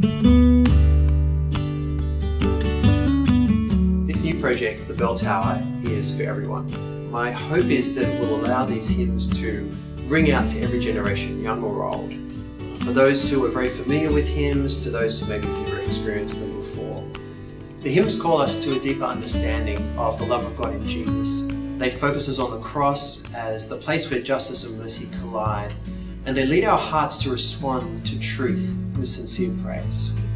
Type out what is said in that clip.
This new project, The Bell Tower, is for everyone. My hope is that it will allow these hymns to ring out to every generation, young or old. For those who are very familiar with hymns, to those who maybe never experienced them before. The hymns call us to a deeper understanding of the love of God in Jesus. They focus us on the cross as the place where justice and mercy collide, and they lead our hearts to respond to truth with sincere praise.